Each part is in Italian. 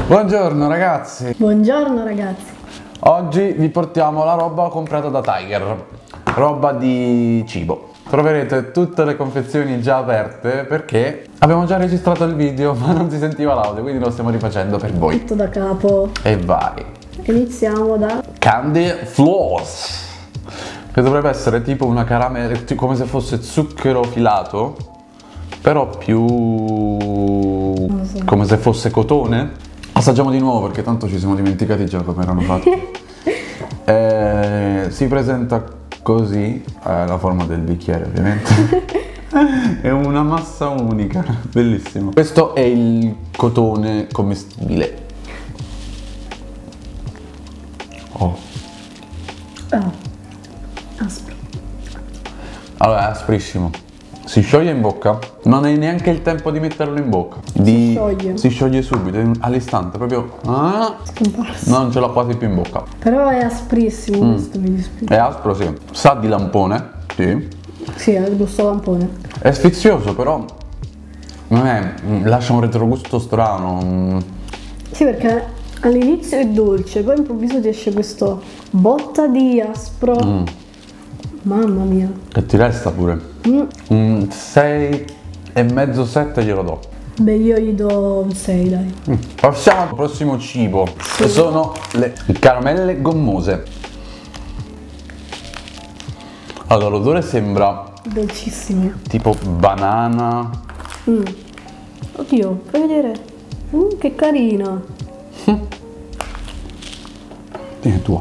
Buongiorno ragazzi! Buongiorno ragazzi! Oggi vi portiamo la roba comprata da Tiger, roba di cibo. Troverete tutte le confezioni già aperte perché abbiamo già registrato il video ma non si sentiva l'audio, quindi lo stiamo rifacendo per voi. Tutto da capo. E vai! Iniziamo da Candy Floss, che dovrebbe essere tipo una caramella, come se fosse zucchero filato, però più come se fosse cotone. Assaggiamo di nuovo perché tanto ci siamo dimenticati già come erano fatti. Si presenta così, la forma del bicchiere ovviamente. È una massa unica, bellissimo. Questo è il cotone commestibile. Oh. aspro. Allora è asprissimo. Si scioglie in bocca, non hai neanche il tempo di metterlo in bocca. Si scioglie subito, all'istante, proprio. Scomparso. Non ce l'ho quasi più in bocca. Però è asprissimo questo, mi dispiace. È aspro, sì. Sa di lampone, sì. Sì, ha il gusto lampone. È sfizioso, però non è. Lascia un retrogusto strano. Sì, perché all'inizio è dolce, poi improvviso ti esce questo botta di aspro. Mamma mia. Che ti resta pure. 6,5, 7 glielo do. Beh, io gli do un 6, dai. Passiamo al prossimo cibo, che sono le caramelle gommose. Allora, l'odore sembra Dolcissime. tipo banana. Oddio, fai vedere. Che carina. È tua.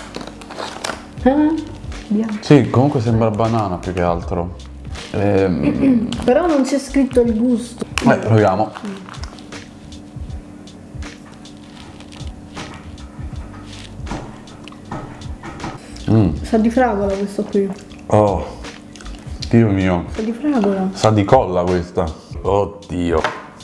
Bianco. Sì, comunque sembra banana più che altro. Però non c'è scritto il gusto. Proviamo. Sa di fragola questo qui. Oh, Dio mio. Sa di fragola. Sa di colla questa. Oddio.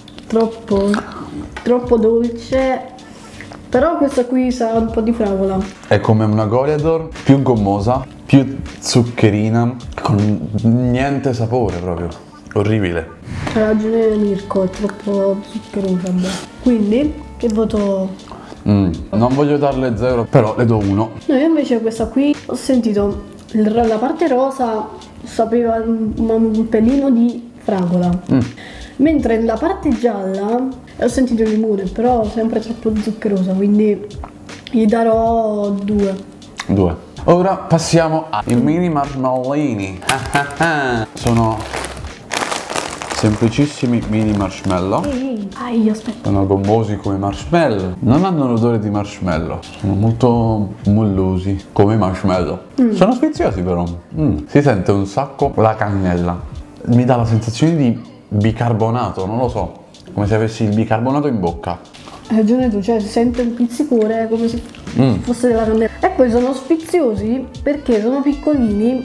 Troppo dolce. Però questa qui sa un po' di fragola. È come una Goleador, più gommosa, più zuccherina, con niente sapore proprio. Orribile. Ha ragione Mirko, è troppo zuccherosa. Quindi, che voto? Non voglio darle 0, però le do 1. No, io invece questa qui ho sentito la parte rosa sapeva un pelino di fragola. Mentre nella parte gialla ho sentito il limone, però sempre troppo zuccherosa, quindi gli darò 2. 2. Ora passiamo ai mini marshmallini. Sono semplicissimi mini marshmallow. Aspetta. Sono gommosi come marshmallow. Non hanno l'odore di marshmallow. Sono molto mollosi come marshmallow. Sono sfiziosi però. Si sente un sacco la cannella. Mi dà la sensazione di bicarbonato, non lo so. Come se avessi il bicarbonato in bocca. Hai ragione tu, cioè si sente un pizzicore come se fosse della cannella. E poi sono sfiziosi perché sono piccolini.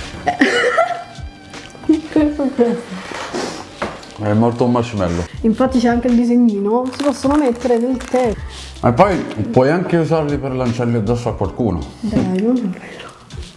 È morto un marshmallow. Infatti c'è anche il disegnino, si possono mettere nel tè. E poi puoi anche usarli per lanciarli addosso a qualcuno. Dai, non è vero.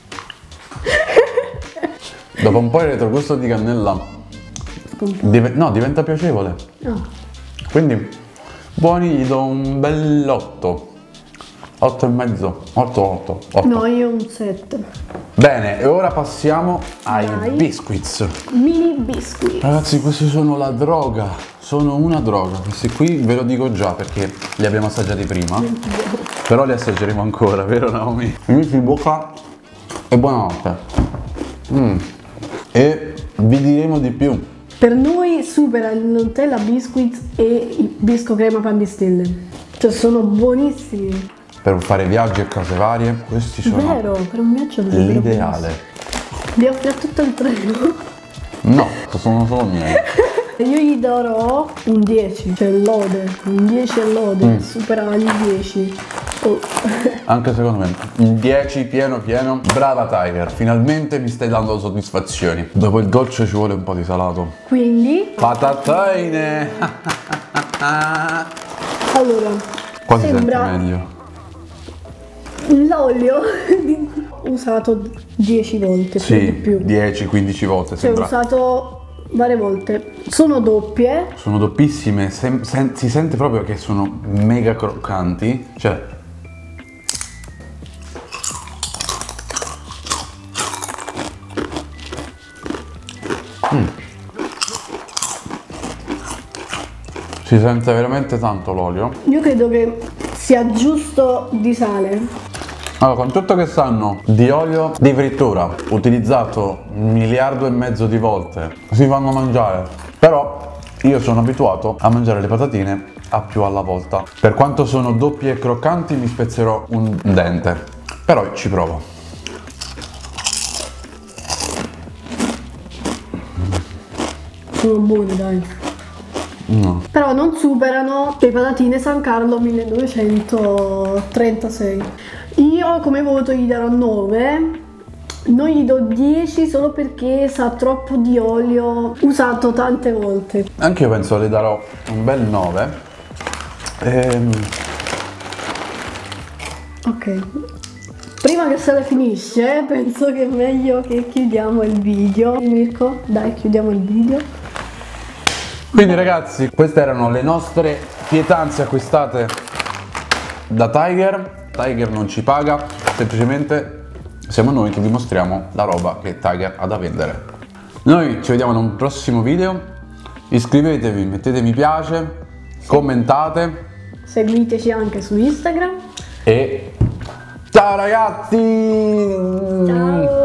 Dopo un po' il retrogusto di cannella diventa piacevole. Quindi buoni, gli do un bel 8. 8,5. 8. No, io un 7. Bene, e ora passiamo ai biscuits. Mini biscuit. Ragazzi, questi sono la droga. Sono una droga. Questi qui ve lo dico già perché li abbiamo assaggiati prima. Però li assaggeremo ancora, vero Naomi? Inizi in bocca e buonanotte. E vi diremo di più. Per noi supera il Nutella biscuits e il bisco crema pan di stelle. Cioè sono buonissimi. Per fare viaggi e cose varie, questi sono Vero, per un viaggio l'ideale. Li offri a tutto il treno. No, sono solo miei. Io gli darò un 10, cioè lode. Un 10 è lode, supera gli 10. Anche secondo me, un 10 pieno. Brava Tiger, finalmente mi stai dando soddisfazioni. Dopo il dolce ci vuole un po' di salato. Quindi Patatine! allora Quasi sembra sento meglio. l'olio usato 10 volte, più di più. 10-15 volte Cioè sembra. usato varie volte. Sono doppie. Sono doppissime, si sente proprio che sono mega croccanti, cioè... Si sente veramente tanto l'olio. Io credo che sia giusto di sale. Allora, con tutto che sanno di olio di frittura, utilizzato 1,5 miliardi di volte, si fanno mangiare. Però io sono abituato a mangiare le patatine a più alla volta. Per quanto sono doppie e croccanti, mi spezzerò un dente. Però ci provo. Sono buone, dai. No. Però non superano le patatine San Carlo 1936. Io come voto gli darò 9. Non gli do 10 solo perché sa troppo di olio usato tante volte. Anche io penso le darò un bel 9. Ok. Prima che se la finisce, penso che è meglio che chiudiamo il video. Mirko, dai, chiudiamo il video. Quindi ragazzi, queste erano le nostre pietanze acquistate da Tiger. Tiger non ci paga, semplicemente siamo noi che vi mostriamo la roba che Tiger ha da vendere. Noi ci vediamo in un prossimo video. Iscrivetevi, mettete mi piace, commentate. Seguiteci anche su Instagram. E ciao ragazzi! Ciao!